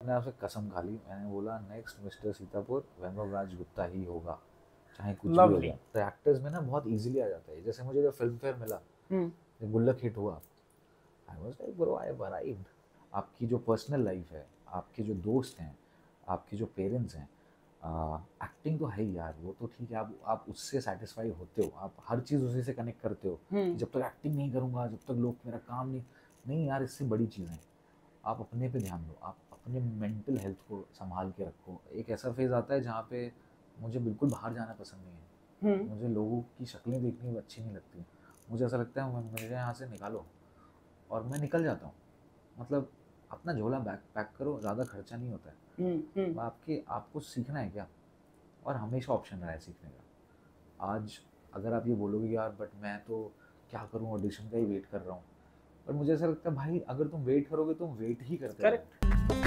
मैंने आपसे कसम खा ली, मैंने बोला नेक्स्ट मिस्टर सीतापुर वैभव राज गुप्ता ही होगा, चाहे कुछ भी हो जाए। तो एक्टर्स में ना बहुत इजीली आ जाता है। जैसे मुझे जब फिल्म फेयर मिला, जब गुल्लक हिट हुआ, I was like bro I have arrived. आपकी जो पर्सनल लाइफ है, आपके जो दोस्त हैं, आपके जो पेरेंट्स हैं, एक्टिंग तो है ही यार, वो तो ठीक है, आप उससे सेटिस्फाई होते हो, आप हर चीज़ उसी से कनेक्ट करते हो कि जब तक एक्टिंग नहीं करूँगा, जब तक लोग मेरा काम नहीं यार, इससे बड़ी चीज़ें आप अपने पे ध्यान दो, आप अपने मेंटल हेल्थ को संभाल के रखो। एक ऐसा फेज़ आता है जहाँ पे मुझे बिल्कुल बाहर जाना पसंद नहीं है, मुझे लोगों की शक्लें देखनी अच्छी नहीं लगती, मुझे ऐसा लगता है मुझे यहाँ से निकालो, और मैं निकल जाता हूँ। मतलब अपना झोला बैग पैक करो, ज़्यादा खर्चा नहीं होता है। आपको सीखना है क्या, और हमेशा ऑप्शन रहा है सीखने का। आज अगर आप ये बोलोगे यार बट मैं तो क्या करूँ, ऑडिशन का ही वेट कर रहा हूँ, पर मुझे ऐसा लगता है भाई अगर तुम वेट करोगे तुम वेट ही करते हो। Correct.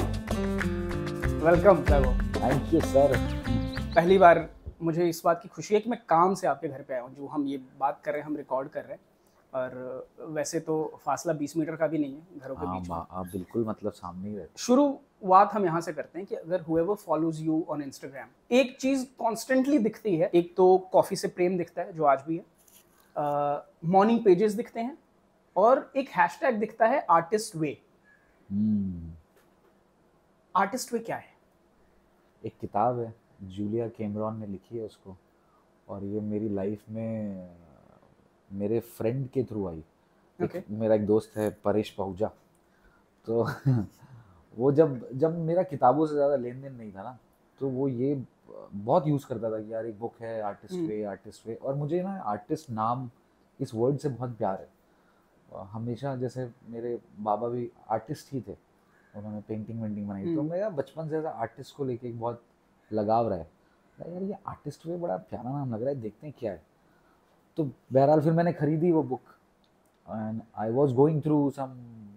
Welcome Vaibhav. Thank you sir. पहली बार मुझे इस बात की खुशी है कि मैं काम से आपके घर पे आया हूँ। जो हम ये बात कर रहे हैं, हम रिकॉर्ड कर रहे हैं, और वैसे तो फासला 20 मीटर का भी नहीं है घरों के बीच में। आप बिल्कुल मतलब सामने ही रहते। शुरुआत हम यहाँ से करते हैं कि अगर whoever follows you on Instagram, एक चीज़ कॉन्स्टेंटली दिखती है। एक तो कॉफ़ी से प्रेम दिखता है जो आज भी है, मॉर्निंग पेजेस दिखते हैं, और एक हैशटैग दिखता है आर्टिस्ट वे। आर्टिस्ट वे क्या है? एक किताब है, जूलिया कैमरॉन ने लिखी है उसको, और ये मेरी लाइफ में मेरे फ्रेंड के थ्रू आई। मेरा एक दोस्त है परेश पहुजा, तो वो जब मेरा किताबों से ज़्यादा लेन देन नहीं था ना, तो वो ये बहुत यूज़ करता था कि यार एक बुक है आर्टिस्ट वे। और मुझे ना आर्टिस्ट नाम, इस वर्ड से बहुत प्यार है। हमेशा जैसे मेरे बाबा भी आर्टिस्ट ही थे, उन्होंने पेंटिंग वेंटिंग बनाई, तो मेरा बचपन से ऐसा आर्टिस्ट को लेके एक बहुत लगाव रहा है। यार ये आर्टिस्ट वे बड़ा प्यारा नाम लग रहा है, देखते हैं क्या है। तो बहरहाल फिर मैंने खरीदी वो book, and I was going through some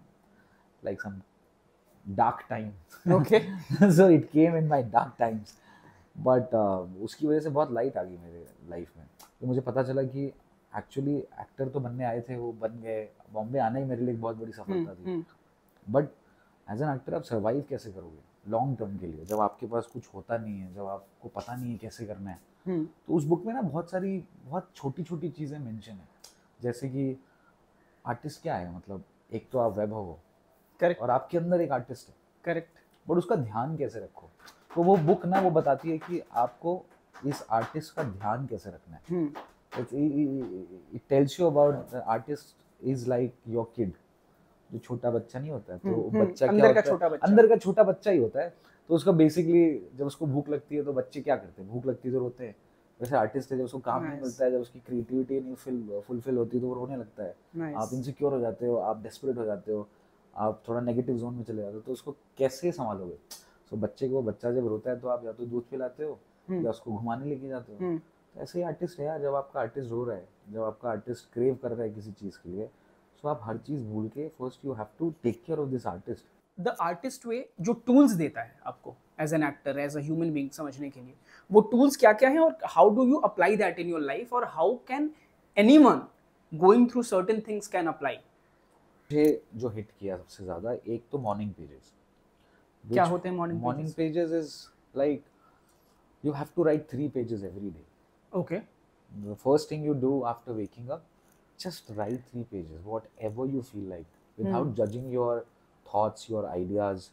dark time. Okay. So it came in my dark times, but उसकी वजह से बहुत लाइट आ गई मेरे लाइफ में। तो मुझे पता चला कि एक्चुअली एक्टर तो बनने आए थे, वो बन गए। बॉम्बे आना ही मेरे लिए एक बहुत बड़ी सफलता थी, बट एज एन एक्टर आप सर्वाइव कैसे करोगे लॉन्ग टर्म के लिए, जब आपके पास कुछ होता नहीं है, जब आपको पता नहीं है कैसे करना है। तो उस बुक में ना बहुत सारी बहुत छोटी छोटी चीज़ें मेंशन है, जैसे कि आर्टिस्ट क्या है, मतलब एक तो आप वैभव हो, करेक्ट, और आपके अंदर एक आर्टिस्ट है, करेक्ट, बट उसका ध्यान कैसे रखो। तो वो बुक ना वो बताती है कि आपको इस आर्टिस्ट का ध्यान कैसे रखना है। It tells you about artist is like your kid, जो छोटा बच्चा नहीं होता है, तो बच्चा क्या होता है, अंदर का छोटा बच्चा ही होता है। तो उसका बेसिकली जब उसको भूख लगती है तो बच्चे क्या करते हैं, भूख लगती है तो रोते हैं। वैसे आर्टिस्ट है, जब उसको काम नहीं मिलता है, जब उसकी क्रिएटिविटी नहीं फुलफिल होती है तो वो रोने लगता है। आप इनसिक्योर हो जाते हो, आप डेस्परेट हो जाते हो, आप थोड़ा नेगेटिव जोन में चले जाते हो, तो उसको कैसे संभालोगे। सो बच्चे को, बच्चा जब रोता है तो आप या तो दूध पिलाते हो या उसको घुमाने लेके जाते हो। तो ऐसे ही आर्टिस्ट है यार, जब आपका आर्टिस्ट रो रहा है, जब आपका आर्टिस्ट क्रेव कर रहा है किसी चीज़ के लिए, सो आप हर चीज़ भूल के first you have to take care of this artist. The artist way जो टूल्स देता है आपको as an actor, as a human being समझने के लिए, वो टूल्स क्या क्या हैं, और how do you apply that in your life, और how can anyone going through certain things can apply? मुझे जो हिट किया सबसे ज़्यादा, एक तो मॉर्निंग पेजेस। क्या होते हैं morning pages? Is like you have to write 3 pages every day. Okay. The first thing you do after waking up, just write 3 pages, whatever you feel like, without judging your thoughts, your ideas.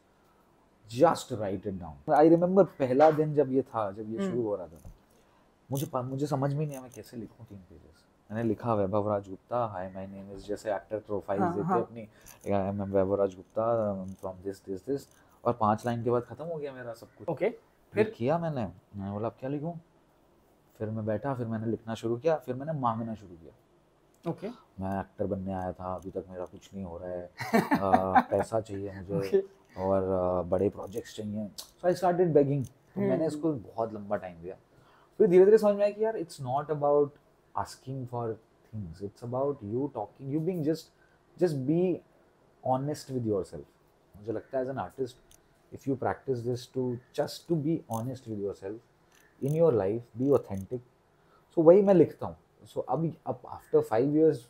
Just write it down. I remember पहला दिन जब ये था, जब ये शुरू हो रहा था, मुझे समझ में नहीं आया मैं कैसे लिखूं 3 पेजेस। मैंने लिखा Vaibhav Raj Gupta, hi my name is, जैसे एक्टर प्रोफाइल्स देते अपनी, I am Vaibhav Raj Gupta from this, और 5 लाइन के बाद खत्म हो गया मेरा सब कुछ। ओके। फिर किया मैंने बोला अब क्या लिखूं। फिर मैं बैठा, फिर मैंने लिखना शुरू किया, फिर मैंने मांगना शुरू किया। ओके। मैं एक्टर बनने आया था, अभी तक मेरा कुछ नहीं हो रहा है, पैसा चाहिए मुझे, और बड़े प्रोजेक्ट्स चाहिए। So I started begging. तो मैंने इसको बहुत लंबा टाइम दिया। फिर धीरे धीरे समझ में आया कि यार it's not about asking for things, it's about you talking, you being just be honest with yourself. मुझे लगता है as an artist, if you practice this just to be honest with yourself in your life, be authentic, so वही मैं लिखता हूँ। so अब after 5 years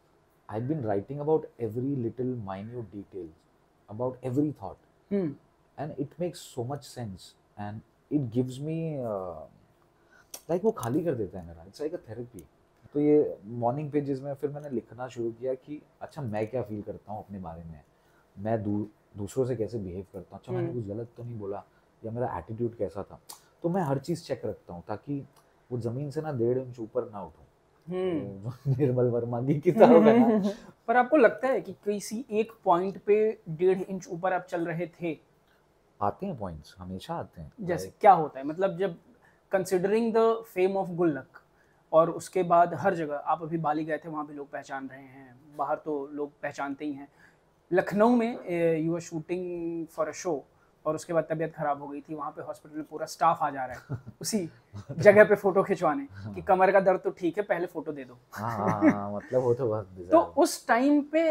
I've been writing about every little minute details, about every thought. And it makes so much sense and it gives me like वो खाली कर देता है मेरा, इट्स लाइक अ थेरेपी। तो ये मॉर्निंग पेजेस में फिर मैंने लिखना शुरू किया कि अच्छा मैं क्या फील करता हूँ अपने बारे में, मैं दूसरों से कैसे बिहेव करता हूँ, अच्छा मैंने कुछ गलत तो नहीं बोला, या मेरा एटीट्यूड कैसा था। तो मैं हर चीज़ चेक रखता हूँ ताकि वो ज़मीन से ना 1.5 इंच ऊपर ना उठूँ। तो निर्मल वर्मा की किताब है ना। पर आपको लगता है कि किसी एक पॉइंट पे 1.5 इंच ऊपर आप चल रहे थे? आते हैं पॉइंट्स, हमेशा आते हैं। जैसे क्या होता है, मतलब जब कंसिडरिंग द फेम ऑफ गुल्लक और उसके बाद हर जगह आप अभी बाली गए थे, वहाँ भी लोग पहचान रहे हैं, बाहर तो लोग पहचानते ही हैं। लखनऊ में you are shooting for a show और उसके बाद तबीयत खराब हो गई थी, वहाँ पे हॉस्पिटल में पूरा स्टाफ आ जा रहा है उसी जगह पे फोटो खिंचवाने कि कमर का दर्द तो ठीक है, पहले फोटो दे दो। हाँ मतलब वो तो बहुत तो उस टाइम पे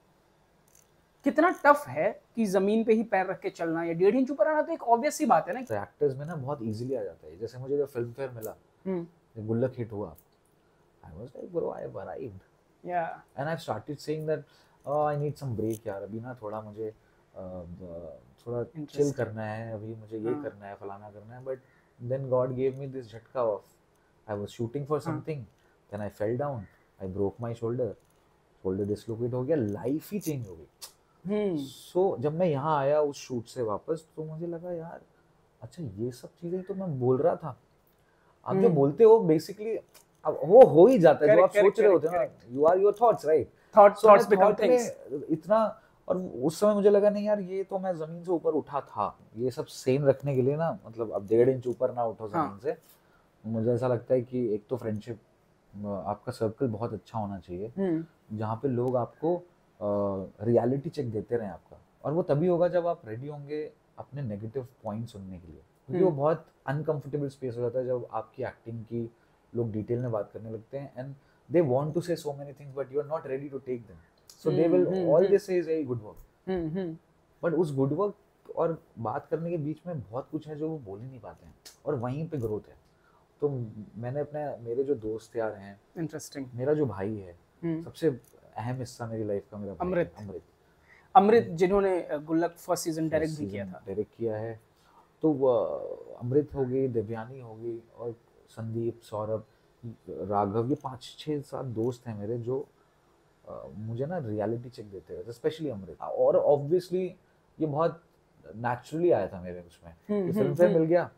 कितना टफ है कि जमीन पे ही पैर रख के चलना या 1.5 इंच ऊपर आना, तो एक ऑब्वियस सी बात है ना। तो एक्टर्स में ना बहुत इजीली आ जाता है। जैसे मुझे जब फिल्म फेयर मिला, जब गुल्लक हिट हुआ, I was like bro I have arrived, yeah and I started saying that I need some break यार, अभी ना थोड़ा मुझे थोड़ा चिल करना है, अभी मुझे ये करना है, फलाना करना है। But then God gave me this झटका of, I was shooting for something, then I fell down, I broke my shoulder dislocate हो गया, लाइफ ही चेंज हो गई। सो जब मैं यहाँ आया उस शूट से वापस, तो मुझे लगा यार अच्छा ये सब चीजें तो मैं बोल रहा था। आप जो बोलते हो बेसिकली अब वो हो ही जाता है, जो आप सोच रहे होते हो ना, you are your thoughts, right? Thoughts become things. इतना, और उस समय मुझे लगा नहीं यार ये तो मैं जमीन से ऊपर उठा था, ये सब सेम रखने के लिए ना, मतलब अब 1.5 इंच ऊपर ना उठो जमीन से। मुझे ऐसा लगता है कि एक तो फ्रेंडशिप, आपका सर्कल बहुत अच्छा होना चाहिए जहाँ पे लोग आपको रियलिटी चेक देते रहे आपका, और वो तभी होगा जब आप रेडी होंगे अपने नेगेटिव पॉइंट सुनने के लिए, क्योंकि वो बहुत अनकंफर्टेबल स्पेस हो जाता है जब आपकी एक्टिंग की लोग डिटेल में बात करने लगते हैं, and they want to say so many things but you are not ready to take them, so they will all they say is hey good work, but उस good work और बात करने के बीच में बहुत कुछ है जो वो बोल ही नहीं पाते हैं, और वहीं पे ग्रोथ है। तो मैंने अपने, मेरे जो दोस्त यार हैं, इंटरेस्टिंग, मेरा जो भाई है, सबसे अहम हिस्सा मेरी लाइफ का, मेरा अमृत जिन्होंने गुल्लक फर्स्ट सीजन डायरेक्ट किया है। तो अमृत हो गई, देवयानी हो गई, और संदीप, सौरभ, राघव, ये 5-6-7 दोस्त हैं मेरे जो मुझे ना रियलिटी चेक देते हैं, स्पेशली अमृत। और ऑब्वियसली ये बहुत नेचुरली आया था मेरे उसमें, फिल्म फेयर मिल गया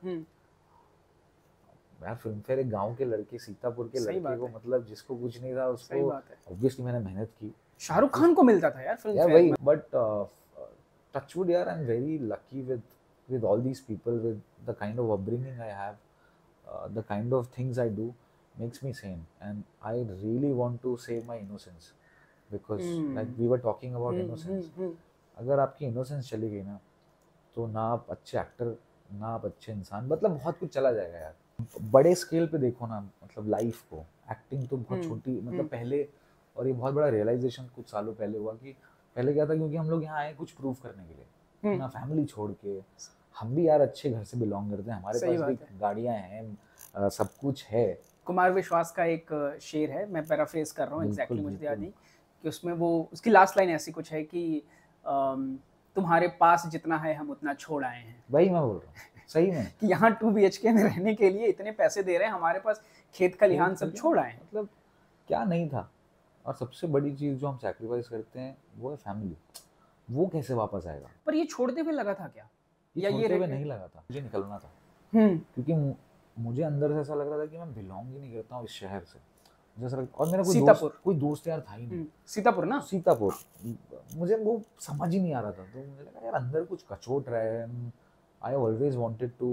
यार। फिल्म फेयर एक गांव के लड़के, सीतापुर के लड़के को, मतलब जिसको कुछ नहीं था उसको, ऑब्वियसली मैंने मेहनत की। शाहरुख खान को मिलता था यार फिल्म फेयर वही, बट टचवुड यार, I am very lucky with all these people, with the kind of upbringing I have, the kind of things I do makes me sane, and I really want to save my innocence, because like we were talking about innocence, अगर आपकी innocence चली गई ना, तो ना आप अच्छे actor, ना आप अच्छे इंसान, मतलब बहुत कुछ चला जाएगा यार। बड़े स्केल पे देखो ना, मतलब लाइफ को, एक्टिंग तो बहुत छोटी, मतलब पहले, और ये बहुत बड़ा रियलाइजेशन कुछ सालों पहले हुआ कि पहले क्या था, क्योंकि हम लोग यहाँ आए कुछ प्रूव करने के लिए, ना फैमिली छोड़ के, हम भी यार अच्छे घर से बिलोंग करते हैं, हमारे पास भी गाड़ियाँ हैं, सब कुछ है। कुमार विश्वास का एक शेर है, मैं पैराफ्रेज कर रहा हूँ, एग्जैक्टली मुझे याद नहीं, कि उसमें वो, उसकी लास्ट लाइन ऐसी कुछ है कि तुम्हारे पास जितना है हम उतना छोड़ आए हैं। वही मैं बोल रहा हूँ, सही में कि यहाँ 2 BHK में रहने के लिए इतने पैसे दे रहे हैं, हमारे पास खेत खलिहान सब छोड़ आए हैं। मतलब क्या नहीं था। और सबसे बड़ी चीज़ जो हम सैक्रिफाइस करते हैं वो है फैमिली, वो कैसे वापस आएगा। पर ये छोड़ते हुए लगा था क्या, या ये नहीं लगा था, मुझे निकलना था, क्योंकि मुझे अंदर से ऐसा लग रहा था कि मैं बिलोंग ही नहीं करता हूँ इस शहर से। और मेरा कोई दोस्त यार था ही नहीं। सीतापुर मुझे वो समझ ही नहीं आ रहा था, तो मुझे लगा यार अंदर कुछ कचोट रहा है। I always wanted to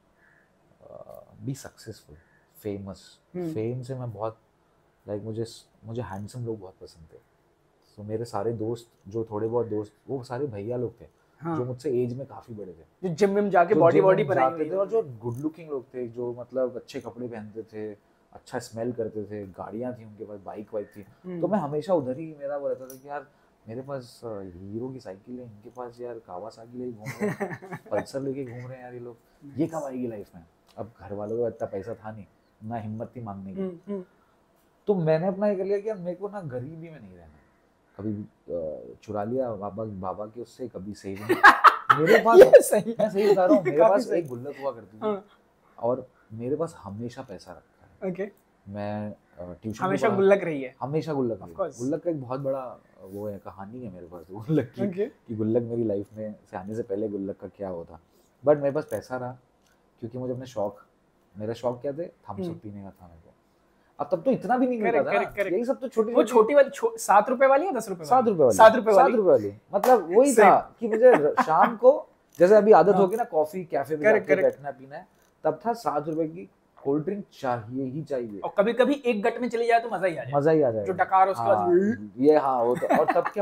be successful, famous. Fame से मैं बहुत लाइक, मुझे हैंडसम लोग बहुत पसंद थे। तो मेरे सारे दोस्त, जो थोड़े बहुत दोस्त, वो सारे भैया लोग थे, जो मुझसे एज में काफी बड़े थे, जो जिम में जाके बॉडी बनाते थे, और जो गुड लुकिंग लोग थे, जो मतलब अच्छे कपड़े पहनते थे, अच्छा स्मेल करते थे, गाड़ियाँ थी उनके पास, बाइक थी। तो मैं हमेशा उधर ही, मेरा वो रहता था कि यार मेरे पास हीरो की साइकिल है, इनके पास यार कावासाकी लेके घूम रहे हैं, पल्सर लेके घूम रहे हैं यार ये लोग, ये कब आएगी लाइफ में। अब घर वालों को इतना पैसा था नहीं, ना हिम्मत थी मांगने की। तो मैंने अपना ये कर लिया कि मेरे को ना गरीबी में नहीं रहना, कभी चुरा लिया बाबा के उससे, कभी सेविंग मेरे पास ये सही मैं सही बता रहा हूँ, मेरे काफी पास सही। एक गुल्लक हुआ करती थी हाँ, और मेरे पास हमेशा पैसा रखा है। ओके, मैं ट्यूशन हमेशा गुल्लक रही है। हमेशा गुल्लक Of है। course. गुल्लक का एक बहुत बड़ा वो है, कहानी है मेरे पास गुल्लक की, ओके, कि गुल्लक मेरी लाइफ में से आने से पहले गुल्लक का क्या होता। बट मेरे पास पैसा रहा क्योंकि मुझे अपने शौक, मेरा शौक क्या थे, थम्स अप पीने का था मेरे को। अब तब तो इतना भी नहीं मिलता करेक्ट था ना, करेक्ट करेक्ट। यही सब तो छोटी वो छोटी वाली 7 रुपए वाली या 10 रुपए वाली? 7 रुपए वाली, 7 रुपए 7 वाली। रुपए वाली, मतलब वही Same. था कि मुझे शाम को जैसे अभी आदत हाँ। होगी ना कॉफी कैफे पे Correct, जाके correct. बैठना पीना है, तब था 7 रुपए की कोल्ड ड्रिंक चाहिए ही चाहिए, और कभी कभी एक गट में चली जाए तो मजा ही आ जाए, मजा ही आ जाएगा। जो डकार उसके बाद हाँ, ये हाँ वो तो। और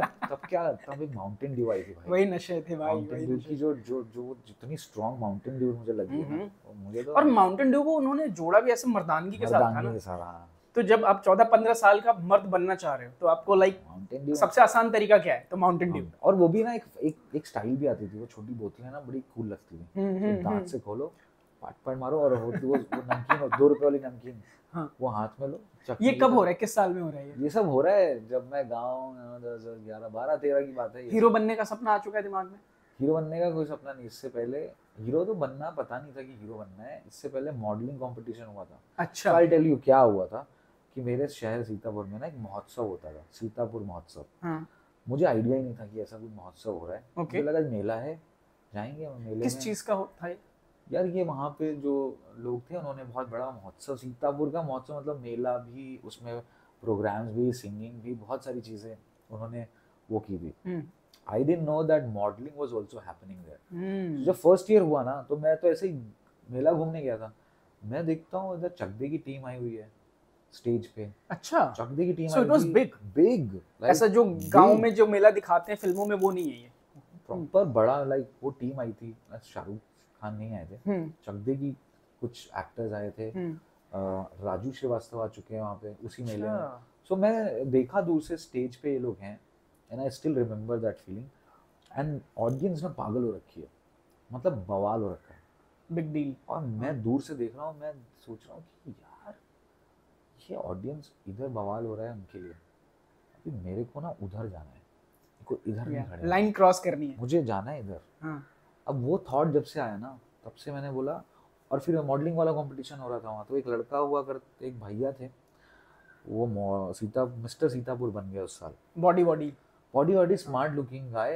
तब एक माउंटेन ड्यू आई थी भाई। वही नशे थे भाई, माउंटेन वही ड्यू नशे। की जो जितनी स्ट्रॉन्ग माउंटेन ड्यू मुझे लगी है ना, वो मुझे तो और माउंटेन ड्यू को उन्होंने जोड़ा भी ऐसे मर्दानगी के साथ था मर्दानगी ना। के साथ। हाँ, तो जब आप 14-15 साल का मर्द बनना चाह रहे हो तो आपको लाइक माउंटेन ड्यू सबसे आसान तरीका क्या है? तो माउंटेन ड्यू। और वो भी ना एक स्टाइल भी आती थी, वो छोटी बोतलें ना बड़ी कूल लगती थी, दांत से खोलो, पाट मारो और वो नमकीन, 2 रुपए वाली नमकीन, हाँ। वो हाथ में लो। ये कब हो रहा है, किस साल में हो रहा है ये सब हो रहा है जब मैं गाँव 11, 12, 13 की बात है। हीरो बनने का सपना आ चुका है दिमाग में? हीरो बनने का कोई सपना नहीं, इससे पहले हीरो तो बनना पता नहीं था कि हीरो बनना है। इससे पहले मॉडलिंग कंपटीशन हुआ था। अच्छा, आई टेल यू क्या हुआ था कि मेरे शहर सीतापुर में ना एक महोत्सव होता था, सीतापुर महोत्सव। हाँ, मुझे आइडिया ही नहीं था कि ऐसा कोई महोत्सव हो रहा है। ओके। मुझे लगा मेला है, जाएंगे मेले किस में। चीज का था ये? यार ये वहाँ पे जो लोग थे उन्होंने बहुत बड़ा महोत्सव, सीतापुर का महोत्सव, मतलब मेला भी, उसमें प्रोग्राम्स भी, सिंगिंग भी, बहुत सारी चीजें उन्होंने वो की थी। I didn't know that modelling was also happening there. जब फर्स्ट ईयर हुआ ना तो मैं तो ऐसे ही मेला घूमने गया था, मैं देखता हूँ इधर चकदे की टीम आई हुई है स्टेज पे। अच्छा, चकदे की team So it was big. ऐसा जो गांव में जो मेला दिखाते हैं फिल्मों में वो नहीं है ये, प्रॉपर बड़ा, लाइक वो टीम आई थी। शाहरुख खान नहीं आए थे, चकदे की कुछ एक्टर्स आए थे, राजू श्रीवास्तव आ चुके हैं वहाँ पे उसी मेले में। सो मैं देखा दूर से स्टेज पे ये लोग हैं, and I still remember that feeling. And audience में पागल हो रखी है, मतलब बवाल हो रखा है, बिग डील। और मैं दूर से देख रहा हूँ, मैं सोच रहा हूँ कि यार ये ऑडियंस इधर बवाल हो रहा है उनके लिए, अभी मेरे को ना उधर जाना है, को इधर नहीं खड़े, लाइन क्रॉस करनी है, मुझे जाना है इधर। हाँ। अब वो थॉट जब से आया ना तब से मैंने बोला। और फिर मॉडलिंग वाला कंपटीशन हो रहा था वहाँ, तो एक लड़का हुआ कर, एक भैया थे, वो मिस्टर सीतापुर बन गया उस साल। Body smart looking guy,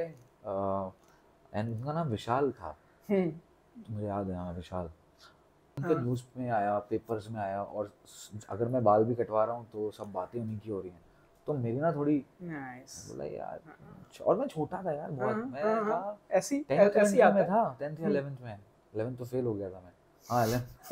and उनका नाम विशाल था, मुझे याद है। हाँ विशाल, उनका न्यूज़ में आया, पेपर्स में आया, और अगर मैं बाल भी कटवा रहा हूँ तो सब बातें उन्हीं की हो रही हैं। तो मेरी ना थोड़ी बोला यार, और मैं छोटा था यार बहुत, मैं था ऐसी 10th में था, 10th या 11th में, 11th तो फेल हो गया था मैं, हाँ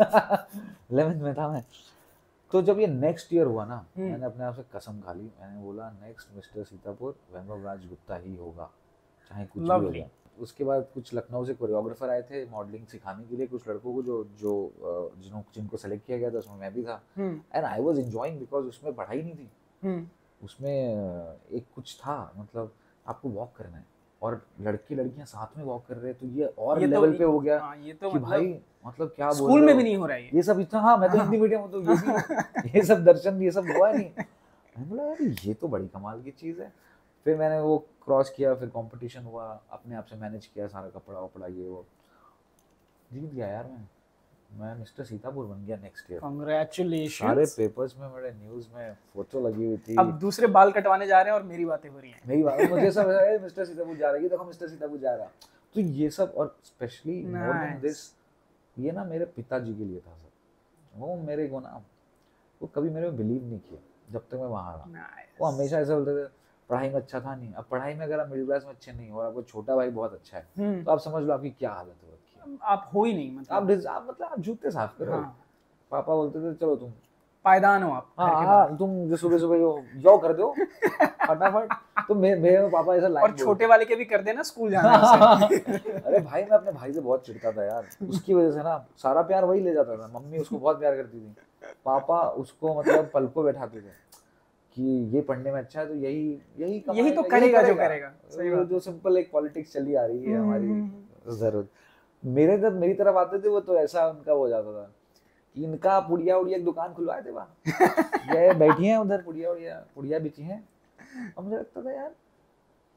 11th में था मैं। तो जब ये नेक्स्ट ईयर हुआ ना, मैंने अपने आप से कसम खा ली, मैंने बोला नेक्स्ट मिस्टर सीतापुर वैभव राज गुप्ता ही होगा, चाहे कुछ भी हो जाए। उसके बाद कुछ लखनऊ से कोरियोग्राफर आए थे मॉडलिंग सिखाने के लिए कुछ लड़कों को, जिनको सेलेक्ट किया गया था, उसमें मैं भी था। And I was enjoying because उसमें पढ़ाई नहीं थी, उसमें एक कुछ था, मतलब आपको वॉक करना है और लड़के लड़कियां साथ में वॉक कर रहे हैं, तो ये और लेवल पे हो गया। ये तो कि भाई मतलब क्या बोल स्कूल में भी नहीं हो रहा है ये सब इतना। हाँ मैं तो हिंदी मीडियम हूँ, तो ये भी ये सब दर्शन ये सब हुआ नहीं। मैंने बोला यार ये तो बड़ी कमाल की चीज़ है। फिर मैंने वो क्रॉस किया, फिर कंपटीशन हुआ, अपने आप से मैनेज किया सारा, कपड़ा वपड़ा ये वो, जीत गया यार मैं मिस्टर सीतापुर बन गया नेक्स्ट ईयर। कांग्रेचुलेशंस। सारे पेपर्स में, मेरे न्यूज़ में फोटो लगी हुई थी। अब दूसरे बाल कटवाने जा रहे हैं और मेरी बातें हो रही हैं। मेरी बात, मुझे सब मिस्टर सीतापुर जा रहा है, देखो मिस्टर सीतापुर जा रहा। तो ये सब, और स्पेशली मोर देन दिस, ये ना मेरे पिताजी के लिए था सब। वो मेरे को ना, वो कभी मेरे में बिलीव नहीं किया जब तक मैं वहाँ रहा। वो हमेशा ऐसे बोलते थे पढ़ाई में अच्छा था नहीं। अब पढ़ाई में अगर आप मिडिल क्लास में अच्छे नहीं हो और आपको छोटा भाई बहुत अच्छा है, तो आप समझ लो आपकी क्या हालत हो रखी है। आप हो ही नहीं, मतलब आप जूते साफ करो। हाँ। पापा बोलते थे चलो तुम पायदान हो आप। हाँ, तुम जो सुबह सुबह जाओ कर दो फटाफट। तो मेरे पापा ऐसा लाइन, और छोटे वाले के भी कर देना स्कूल जाना है। अरे भाई मैं अपने भाई से बहुत चिढ़ता था यार, उसकी वजह से ना सारा प्यार वही ले जाता था। मम्मी उसको बहुत प्यार करती थी, पापा उसको मतलब पलकों बैठाते थे कि ये पढ़ने में अच्छा है तो यही तो करेगा जो करेगा। सही बात, जो सिंपल एक पॉलिटिक्स चली आ रही है हमारी जरूरत। मेरी तरफ आते थे वो, तो ऐसा उनका हो जाता था कि इनका पुड़िया उड़िया की दुकान खुलवाए थे वहाँ, ये बैठी हैं उधर पुड़िया बिची हैं। और मुझे लगता था यार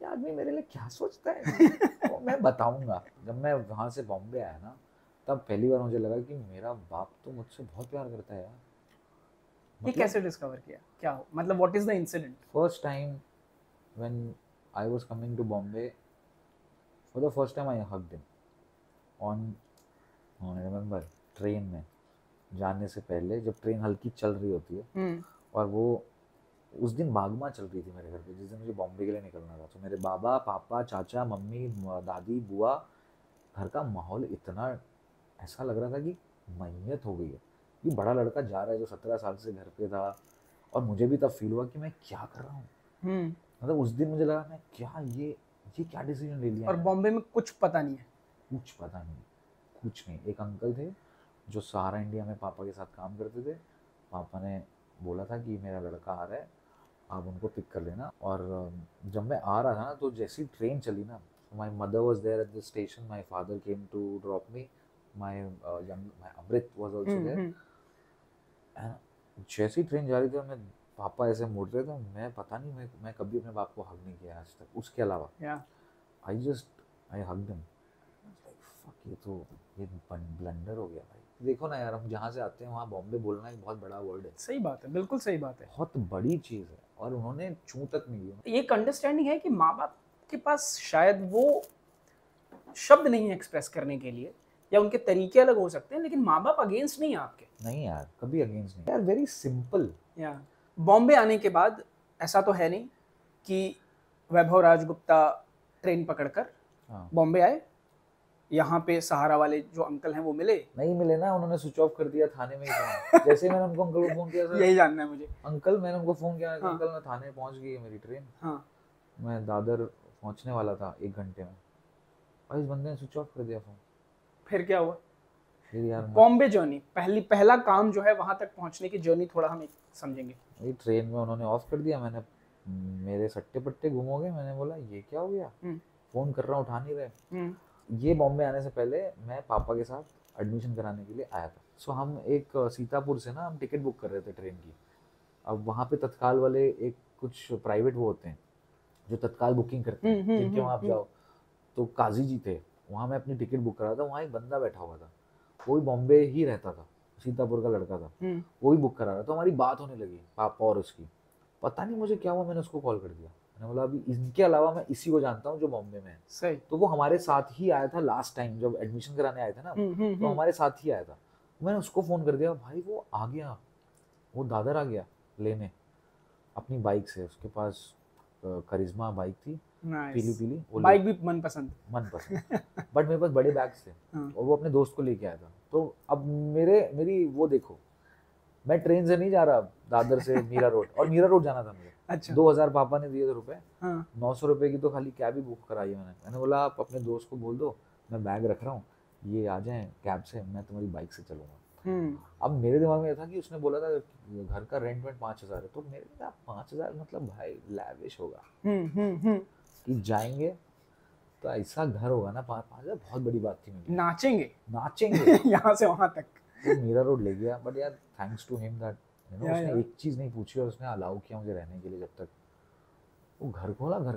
ये आदमी मेरे लिए क्या सोचता है। तो मैं बताऊंगा। जब मैं वहाँ से बॉम्बे आया ना, तब पहली बार मुझे लगा कि मेरा बाप तो मुझसे बहुत प्यार करता है यार। ये कैसे डिस्कवर किया, क्या हो मतलब what is the incident? First time when I was coming to Bombay, for the first time I hugged him on, I remember, train में जाने से पहले, जब ट्रेन हल्की चल रही होती है, और वो उस दिन बागमा चल रही थी मेरे घर पे, जिस दिन मुझे बॉम्बे के लिए निकलना था। तो मेरे बाबा, पापा, चाचा, मम्मी, दादी, बुआ, घर का माहौल इतना ऐसा लग रहा था कि मैयत हो गई है। ये बड़ा लड़का जा रहा है जो 17 साल से घर पे था, और मुझे भी तब फील हुआ कि मैं क्या कर रहा हूँ। मतलब उस दिन मुझे लगा मैं क्या ये क्या डिसीजन ले लिया। और बॉम्बे में कुछ पता नहीं है? कुछ पता नहीं, कुछ नहीं। एक अंकल थे जो सहारा इंडिया में पापा के साथ काम करते थे। पापा ने बोला था कि मेरा लड़का आ रहा है, आप उनको पिक कर लेना। और जब मैं आ रहा था ना, तो जैसी ट्रेन चली ना, my mother was there at the station, my father came to drop me, my Amrit was also there. जैसी ट्रेन जा रही थी, मैं पापा ऐसे मुड़ रहे थे, मैं पता नहीं मैं कभी अपने बाप को हग नहीं किया आज तक उसके अलावा। I hugged him. फक, ये ब्लंडर हो गया भाई। देखो ना यार, हम जहाँ से आते हैं वहाँ बॉम्बे बोलना एक बहुत बड़ा वर्ड है। सही बात है, बिल्कुल सही बात है, बहुत बड़ी चीज़ है, और उन्होंने छू तक नहीं लिया। एक अंडरस्टैंडिंग है कि माँ बाप के पास शायद वो शब्द नहीं है एक्सप्रेस करने के लिए, या उनके तरीके अलग हो सकते हैं, लेकिन माँ बाप अगेंस्ट नहीं है आपके। नहीं यार, कभी अगेंस्ट नहीं यार, वेरी सिंपल। या बॉम्बे आने के बाद ऐसा तो है नहीं कि वैभव राजगुप्ता ट्रेन पकड़कर बॉम्बे आए, यहाँ पे सहारा वाले जो अंकल हैं वो मिले? नहीं मिले ना, उन्होंने स्विच ऑफ कर दिया थाने में ही। जैसे मैंने उनको अंकल को फोन किया, सर यही जानना है मुझे अंकल, मैंने उनको फोन किया, अंकल मैं थाने पहुंच गई है मेरी ट्रेन, मैं दादर पहुंचने वाला था 1 घंटे में, और इस बंदे ने स्विच ऑफ कर दिया फोन। फिर क्या हुआ? फिर यार बॉम्बे जर्नी, पहला काम जो है वहां तक पहुंचने की जर्नी थोड़ा हम समझेंगे। ये ट्रेन में उन्होंने ऑफ कर दिया, मैंने मेरे सट्टे पट्टे गुम हो गए। मैंने बोला ये क्या हो गया, फोन कर रहा हूँ उठा नहीं रहे। ये बॉम्बे आने से पहले मैं पापा के साथ एडमिशन कराने के लिए आया था। सो हम एक सीतापुर से ना हम टिकट बुक कर रहे थे ट्रेन की। अब वहाँ पे तत्काल वाले एक कुछ प्राइवेट वो होते हैं जो तत्काल बुकिंग करते हैं, जिनके वहाँ आप जाओ। तो काजी जी थे वहाँ, मैं अपनी टिकट बुक करा था। वहाँ एक बंदा बैठा हुआ था, वो भी बॉम्बे ही रहता था, सीतापुर का लड़का था, वो भी बुक करा रहा था। तो हमारी बात होने लगी पापा और उसकी। पता नहीं मुझे क्या हुआ, मैंने उसको कॉल कर दिया। मैंने बोला अभी इनके अलावा मैं इसी को जानता हूँ जो बॉम्बे में है। सही। तो वो हमारे साथ ही आया था लास्ट टाइम जब एडमिशन कराने आए थे ना, तो हमारे साथ ही आया था। मैंने उसको फ़ोन कर दिया, भाई वो आ गया, वो दादर आ गया लेने अपनी बाइक से। उसके पास करिश्मा बाइक थी, पीली पीली बाइक भी मनपसंद बट मेरे पास बड़े बैग्स थे, और वो अपने दोस्त को लेके आया था। तो अब मेरी वो देखो, मैं ट्रेन से नहीं जा रहा दादर से मीरा रोड, और मीरा रोड जाना था मुझे। अच्छा। 2000 पापा ने दिए थे रुपए, 900 रुपए की तो खाली कैब ही बुक कराई मैंने बोला आप अपने दोस्त को बोल दो मैं बैग रख रहा हूँ, ये आ जाए कैब से, मैं तुम्हारी बाइक से चलूंगा। अब मेरे दिमाग में यह था कि उसने बोला था घर का रेंट 5000 है, तो मेरे लिए 5000 मतलब भाई लैविश होगा कि जाएंगे तो ऐसा घर होगा ना, 5000 बहुत बड़ी बात थी। नाचेंगे यहाँ से वहां तक। वो मीरा रोड ले गया, बट यार थैंक्स टू हिम दैट उसने एक चीज नहीं पूछी और उसने अलाउ किया मुझे रहने के लिए। जब तक वो घर खोला, घर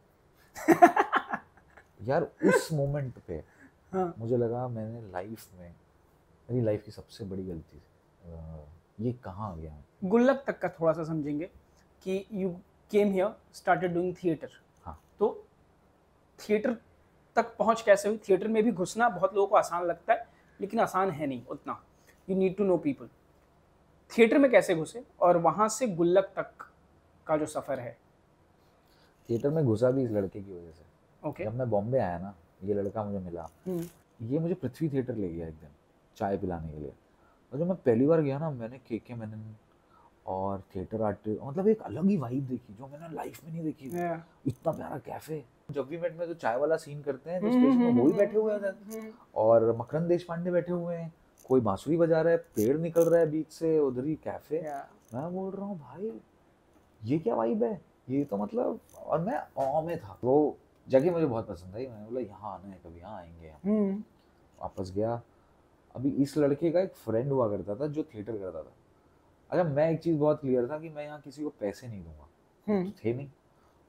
खत्म। यार उस मोमेंट पे मुझे लगा मैंने मेरी लाइफ की सबसे बड़ी गलती ये कहाँ आ गया। गुल्लक तक का थोड़ा सा समझेंगे कि you came here, started doing theatre. हाँ, तो थिएटर तक पहुंच कैसे हुई? थिएटर में भी घुसना बहुत लोगों को आसान लगता है, लेकिन आसान है नहीं उतना। You need to know people. Theatre में कैसे घुसे, और वहां से गुल्लक तक का जो सफर है? थिएटर में घुसा भी इस लड़के की वजह से। ओके। जब मैं बॉम्बे आया ना, ये लड़का मुझे मिला, ये मुझे पृथ्वी थिएटर ले गया एक दिन चाय पिलाने के लिए। और जब मैं पहली बार गया ना, मैंने केके मैनन और थिएटर आर्टिस्ट, मतलब एक अलग ही वाइब देखी जो मैंने लाइफ में नहीं देखी। इतना प्यारा कैफे। जब भी मेट में तो चाय वाला सीन करते हैं जो स्टेशन में, वो ही बैठे हुए हैं, और मकरंद देशपांडे बैठे हुए हैं, कोई बांसुरी बजा रहा है, पेड़ निकल रहा है बीच से, उधर ही कैफे। मैं बोल रहा हूँ भाई ये क्या वाइब है, ये तो मतलब। और मैं ऑ में था। वो जगह मुझे बहुत पसंद आई। मैंने बोला यहाँ आना है, कभी यहाँ आएंगे हम। वापस गया। अभी इस लड़के का एक फ्रेंड हुआ करता था जो थिएटर करता था। अच्छा, मैं एक चीज़ बहुत क्लियर था कि मैं यहाँ किसी को पैसे नहीं दूंगा, तो थे नहीं।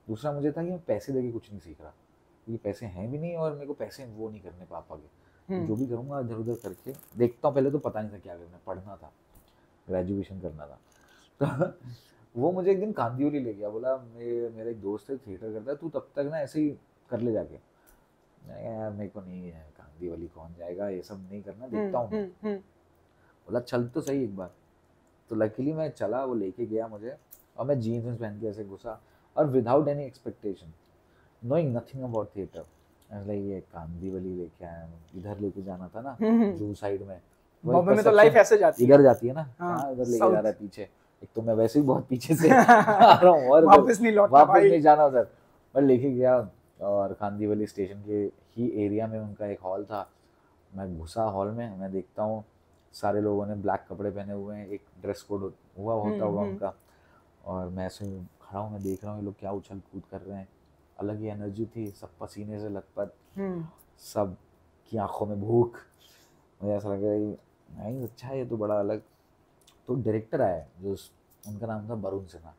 दूसरा मुझे था कि मैं पैसे देके कुछ नहीं सीख रहा, क्योंकि पैसे हैं भी नहीं और मेरे को पैसे वो नहीं करने पापा के। तो जो भी करूँगा इधर उधर करके देखता हूँ। पहले तो पता नहीं था क्या करना, पढ़ना था, ग्रेजुएशन करना था। तो वो मुझे एक दिन कांदिवली ले गया, बोला मेरा एक दोस्त है थिएटर करता है, तू तब तक ना ऐसे ही कर ले जाके। मैं कहा यार मेरे को नहीं है, कांदिवली कौन जाएगा, ये सब नहीं करना, देखता हूँ। बोला चल तो सही एक बार। तो लकीली मैं चला, वो लेके गया मुझे, और मैं जीन्स पहन के ऐसे घुसा, और without any expectation, knowing nothing about theatre. ये कांदिवली लेके आया, इधर लेके जाना था ना जू साइड में, बॉम्बे में तो लाइफ ऐसे जाती है, इधर जाती है ना, हाँ, इधर लेके जा रहा है पीछे। एक तो मैं वैसे ही बहुत पीछे से आ रहा हूँ और वापस नहीं जाना उधर, पर लेके गया। और कांदिवली स्टेशन के ही एरिया में उनका एक हॉल था। मैं घुसा हॉल में, मैं देखता हूँ सारे लोगों ने ब्लैक कपड़े पहने हुए हैं, एक ड्रेस कोड होता होगा उनका, और मैं ऐसे खड़ा हूँ, मैं देख रहा हूँ ये लोग क्या उछल कूद कर रहे हैं। अलग ही एनर्जी थी, सब पसीने से लथपथ, सब की आंखों में भूख। मुझे ऐसा लगा नहीं अच्छा है ये तो बड़ा अलग। तो डायरेक्टर आया जो, उनका नाम था वरुण सिन्हा,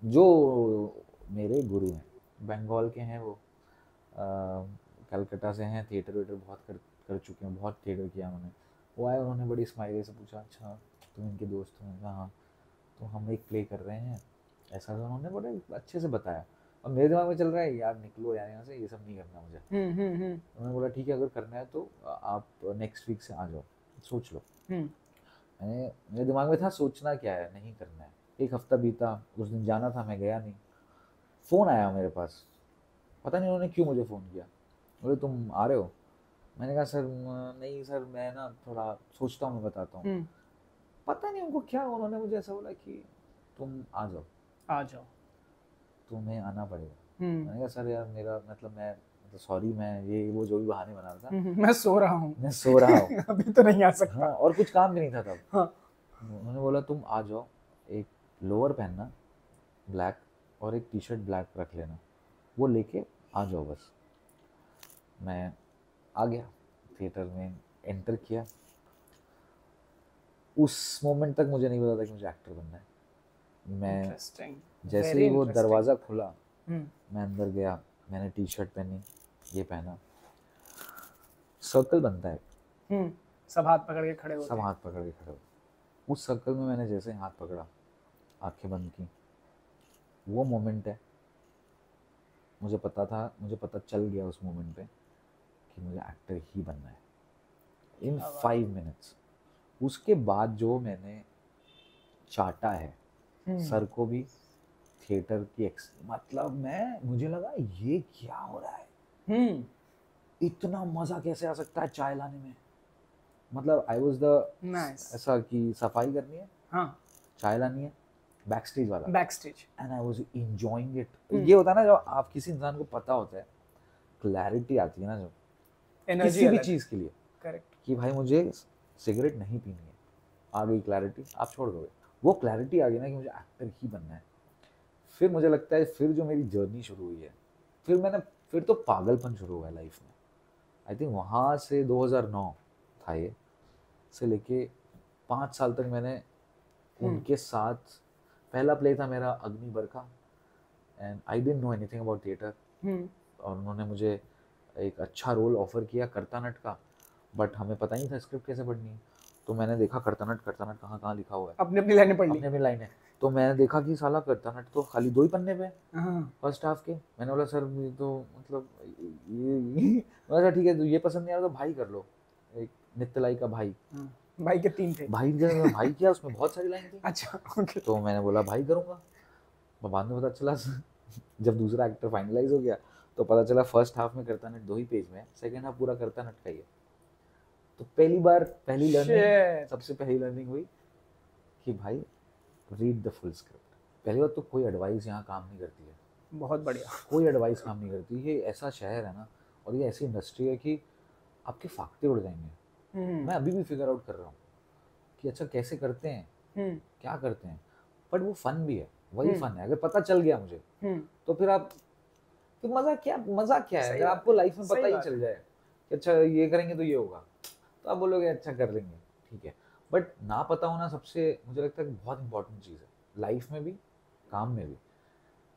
जो मेरे गुरु हैं, बंगाल के हैं वो, कलकत्ता से हैं, थिएटर वेटर बहुत कर चुके हैं, बहुत थिएटर किया उन्होंने। वो आए, उन्होंने बड़ी स्माइली से पूछा अच्छा तुम इनके दोस्त हो? कहा हाँ। तो हम एक प्ले कर रहे हैं, ऐसा तो उन्होंने बड़े अच्छे से बताया। और मेरे दिमाग में चल रहा है यार निकलो यार यहाँ से, ये सब नहीं करना मुझे। उन्होंने बोला ठीक है अगर करना है तो आप नेक्स्ट वीक से आ जाओ, सोच लो। मेरे दिमाग में था सोचना क्या है, नहीं करना है। एक हफ्ता बीता, उस दिन जाना था, मैं गया नहीं। फ़ोन आया मेरे पास, पता नहीं उन्होंने क्यों मुझे फ़ोन किया, बोले तुम आ रहे हो? मैंने कहा सर नहीं सर, मैं ना थोड़ा सोचता हूँ, मैं बताता हूँ। पता नहीं उनको क्या, उन्होंने मुझे ऐसा बोला कि तुम आ जाओ, तुम्हें आना पड़ेगा। मैंने कहा सर यार मेरा मतलब सॉरी, मैं ये वो जो भी बहाने बना रहा था, मैं सो रहा हूँ अभी तो नहीं आ सकता। हाँ, और कुछ काम भी नहीं था तब। हाँ। उन्होंने बोला तुम आ जाओ, एक लोअर पहनना ब्लैक और एक टी शर्ट ब्लैक रख लेना, वो लेके आ जाओ बस। मैं आ गया, थिएटर में एंटर किया। उस मोमेंट तक मुझे नहीं पता था कि मुझे एक्टर बनना है। मैं जैसे ही वो दरवाज़ा खुला, मैं अंदर गया, मैंने टी शर्ट पहनी, ये पहना, सर्कल बनता है, सब हाथ पकड़ के खड़े होते। उस सर्कल में मैंने जैसे हाथ पकड़ा, आंखें बंद की, वो मोमेंट है, मुझे पता चल गया उस मोमेंट पे कि मुझे एक्टर ही बनना है इन 5 मिनट्स। उसके बाद जो मैंने चाटा है सर को भी, थिएटर की मतलब मुझे लगा ये क्या हो रहा है, इतना मजा कैसे आ सकता है चाय लाने में। मतलब आई वाज द ऐसा कि सफाई करनी है, हाँ, चाय लानी है, backstage and I was enjoying it. ये होता है ना जब आप किसी इंसान को पता होता है, क्लैरिटी आती है ना जब किसी भी चीज के लिए, करेक्ट, कि भाई मुझे सिगरेट नहीं पीनी है, आ गई क्लैरिटी, आप छोड़ दोगे। वो क्लैरिटी आ गई ना कि मुझे एक्टर ही बनना है। फिर मुझे लगता है फिर जो मेरी जर्नी शुरू हुई है, फिर तो पागलपन शुरू हुआ है लाइफ में। आई थिंक वहाँ से 2009 था ये, से लेके 5 साल तक मैंने उनके साथ, पहला प्ले था मेरा Agni Barkha, and I didn't know anything about theatre, और उन्होंने मुझे एक अच्छा रोल ऑफर किया कर्तानट का, बट हमें पता नहीं था स्क्रिप्ट कैसे पढ़नी है। तो मैंने देखा कर्तानट कहाँ लिखा हुआ है, अपनी लाइनें पढ़ ली, अपनी लाइनें। तो मैंने देखा कि साला कर्तानट तो खाली 2 ही पन्ने पे फर्स्ट हाफ के। मैंने बोला सर ये तो मतलब ये ठीक है, तो ये पसंद नहीं आ रहा तो भाई कर लो, एक नित्यलाई का भाई के 3 थे, भाई किया, उसमें बहुत सारी लाइन थी। अच्छा, okay. तो मैंने बोला भाई करूँगा। बाद में पता चला जब दूसरा एक्टर फाइनलाइज हो गया तो पता चला फर्स्ट हाफ में कर्तानट 2 ही पेज में है, सेकेंड हाफ पूरा कर्तानट का ही है। तो पहली लर्निंग, सबसे पहली लर्निंग हुई कि भाई रीड द फुल स्क्रिप्ट। पहली बात तो कोई एडवाइस यहाँ काम नहीं करती है, बहुत बढ़िया, कोई एडवाइस काम नहीं करती। ये ऐसा शहर है ना, और ये ऐसी इंडस्ट्री है कि आपके फाकते उड़ जाएंगे। मैं अभी भी फिगर आउट कर रहा हूँ कि अच्छा कैसे करते हैं, क्या करते हैं, बट वो फन भी है, वही फन है। अगर पता चल गया मुझे तो फिर मजा क्या है। अगर आपको लाइफ में पता ही चल जाए कि अच्छा ये करेंगे तो ये होगा, तो आप बोलोगे अच्छा कर लेंगे, ठीक है। बट ना पता होना सबसे, मुझे लगता है कि बहुत इंपॉर्टेंट चीज़ है लाइफ में भी, काम में भी,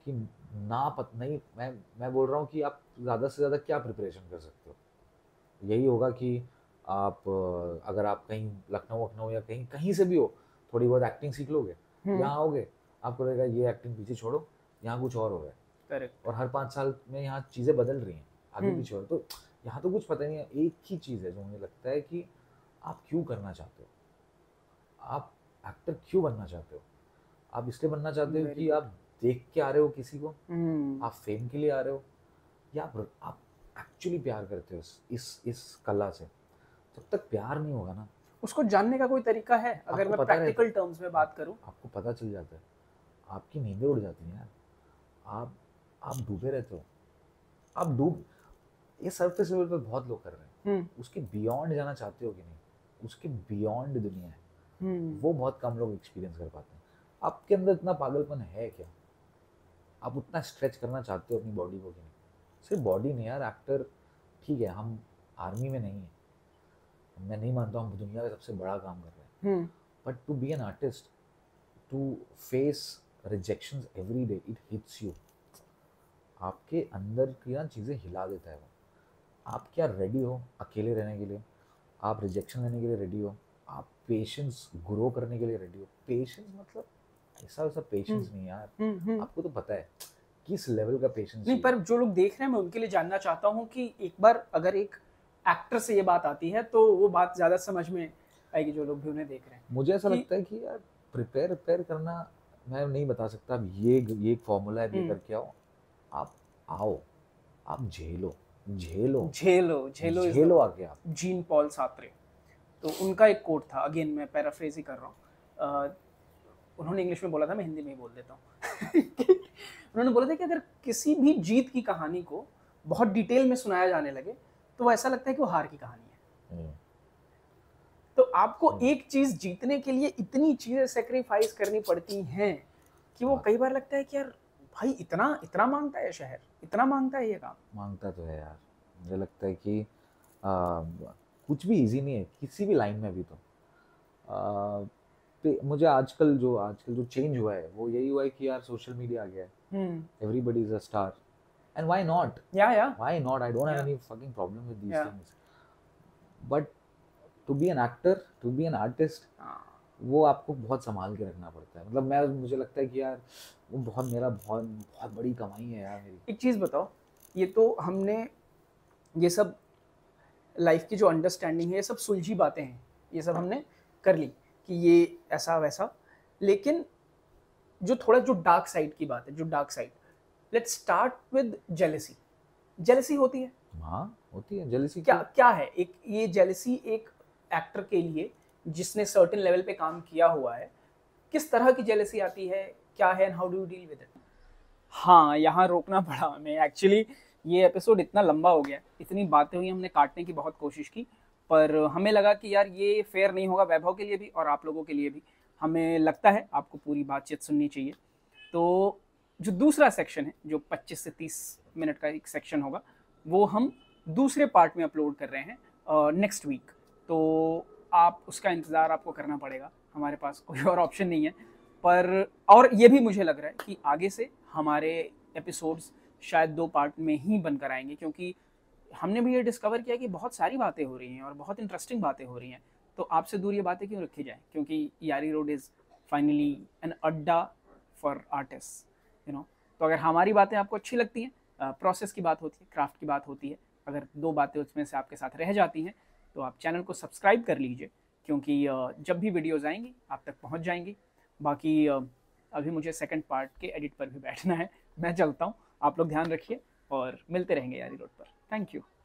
कि नहीं, मैं बोल रहा हूँ कि आप ज़्यादा से ज़्यादा क्या प्रिपरेशन कर सकते हो। यही होगा कि आप अगर आप कहीं लखनऊ या कहीं से भी हो, थोड़ी बहुत एक्टिंग सीख लोगे, यहाँ आओगे, आपको लगेगा ये एक्टिंग पीछे छोड़ो, यहाँ कुछ और हो रहा है। करेक्ट। और हर 5 साल में यहाँ चीज़ें बदल रही हैं, आगे पीछे हो, तो यहाँ तो कुछ पता नहीं है। एक ही चीज़ है जो मुझे लगता है कि आप क्यों करना चाहते हो, आप एक्टर क्यों बनना चाहते हो। आप इसलिए बनना चाहते हो कि आप देख के आ रहे हो किसी को, आप फेम के लिए आ रहे हो, या आप एक्चुअली प्यार करते हो इस कला से। तब तक प्यार नहीं होगा ना। उसको जानने का कोई तरीका है? अगर मैं प्रैक्टिकल टर्म्स में बात करूं, आपको पता चल जाता है, आपकी नींदें उड़ जाती हैं यार। आप डूबे रहते हो, ये सरफेस लेवल पे बहुत लोग कर रहे हैं, उसके बियॉन्ड जाना चाहते हो कि नहीं, उसके बियॉन्ड दुनिया है, वो बहुत कम लोग एक्सपीरियंस कर पाते हैं। आपके अंदर इतना पागलपन है क्या? आप उतना स्ट्रेच करना चाहते हो अपनी बॉडी को कि नहीं? सिर्फ बॉडी नहीं यार, एक्टर ठीक है, हम आर्मी में नहीं है, मैं नहीं मानता हम दुनिया का सबसे बड़ा काम कर रहे हैं, but to be an artist, to face rejections every day, it hits you. आपके अंदर की ना चीज़ें हिला देता है वो। आप क्या रेडी हो अकेले रहने के लिए? आप रिजेक्शन लेने के लिए रेडी हो? आप पेशेंस ग्रो करने के लिए रेडी हो? पेशेंस मतलब ऐसा वैसा पेशेंस नहीं यार, आपको तो पता है किस लेवल का पेशेंस नहीं। पर जो लोग देख रहे हैं, मैं उनके लिए जानना चाहता हूँ कि एक बार अगर एक एक्टर से ये बात आती है तो वो बात ज़्यादा समझ में आएगी जो लोग भी उन्हें देख रहे हैं। मुझे ऐसा लगता है कि यार प्रिपेयर करना मैं नहीं बता सकता, अब ये एक फॉर्मूला है, ये करके आओ, आप आओ, आप झेलो आके आप। जीन पॉल सार्त्रे, तो उनका एक कोट था, अगेन मैं पैराफ्रेज ही कर रहा हूँ, उन्होंने इंग्लिश में बोला था, मैं हिंदी में ही बोल देता हूँ। उन्होंने बोला था कि अगर किसी भी जीत की कहानी को बहुत डिटेल में सुनाया जाने लगे तो वो ऐसा लगता है कि वो हार की कहानी है। तो आपको एक चीज जीतने के लिए इतनी चीजें सेक्रीफाइस करनी पड़ती हैं कि वो कई बार लगता है कि यार भाई इतना मांगता है शहर, इतना मांगता है ये काम। मांगता तो है यार, मुझे लगता है कि कुछ भी इजी नहीं है किसी भी लाइन में भी। तो मुझे आजकल जो चेंज हुआ है वो यही हुआ है कि यार सोशल मीडिया आ गया है, everybody is a star, and why not? Why not? I don't have any fucking problem with these things. But to be an actor, to be an artist, वो आपको बहुत संभाल के रखना पड़ता है। मतलब मुझे लगता है कि यार वो बहुत बड़ी कमाई है यार मेरी। एक चीज़ बताओ, ये तो हमने ये सब लाइफ की जो अंडरस्टैंडिंग है, ये सब सुलझी बातें हैं, ये सब हमने कर ली कि ये ऐसा वैसा, लेकिन जो डार्क साइड की बात है, जो dark side, let's start with jealousy. Jealousy होती है? हाँ होती है जेलेसी। क्या है एक ये जेलेसी एक एक्टर के लिए जिसने सर्टेन लेवल पे काम किया हुआ है, किस तरह की जेलेसी आती है, क्या है, and how do you deal with it? हाँ, यहाँ रोकना पड़ा हमें एक्चुअली, ये एपिसोड इतना लंबा हो गया, इतनी बातें हुई, हमने काटने की बहुत कोशिश की, पर हमें लगा कि यार ये फेयर नहीं होगा वैभव के लिए भी और आप लोगों के लिए भी। हमें लगता है आपको पूरी बातचीत सुननी चाहिए। तो जो दूसरा सेक्शन है, जो 25 से 30 मिनट का एक सेक्शन होगा, वो हम दूसरे पार्ट में अपलोड कर रहे हैं नेक्स्ट वीक। तो आप उसका इंतज़ार आपको करना पड़ेगा, हमारे पास कोई और ऑप्शन नहीं है। पर और ये भी मुझे लग रहा है कि आगे से हमारे एपिसोड्स शायद 2 पार्ट में ही बनकर आएंगे, क्योंकि हमने भी ये डिस्कवर किया कि बहुत सारी बातें हो रही हैं और बहुत इंटरेस्टिंग बातें हो रही हैं। तो आपसे दूर ये बातें क्यों रखी जाएँ, क्योंकि Yari road is finally an adda for artist, you know. तो अगर हमारी बातें आपको अच्छी लगती हैं, प्रोसेस की बात होती है, क्राफ्ट की बात होती है, अगर 2 बातें उसमें से आपके साथ रह जाती हैं, तो आप चैनल को सब्सक्राइब कर लीजिए, क्योंकि जब भी वीडियोज़ आएंगी आप तक पहुंच जाएंगी। बाकी अभी मुझे सेकंड पार्ट के एडिट पर भी बैठना है, मैं चलता हूं। आप लोग ध्यान रखिए और मिलते रहेंगे यारी रोड पर। Thank you.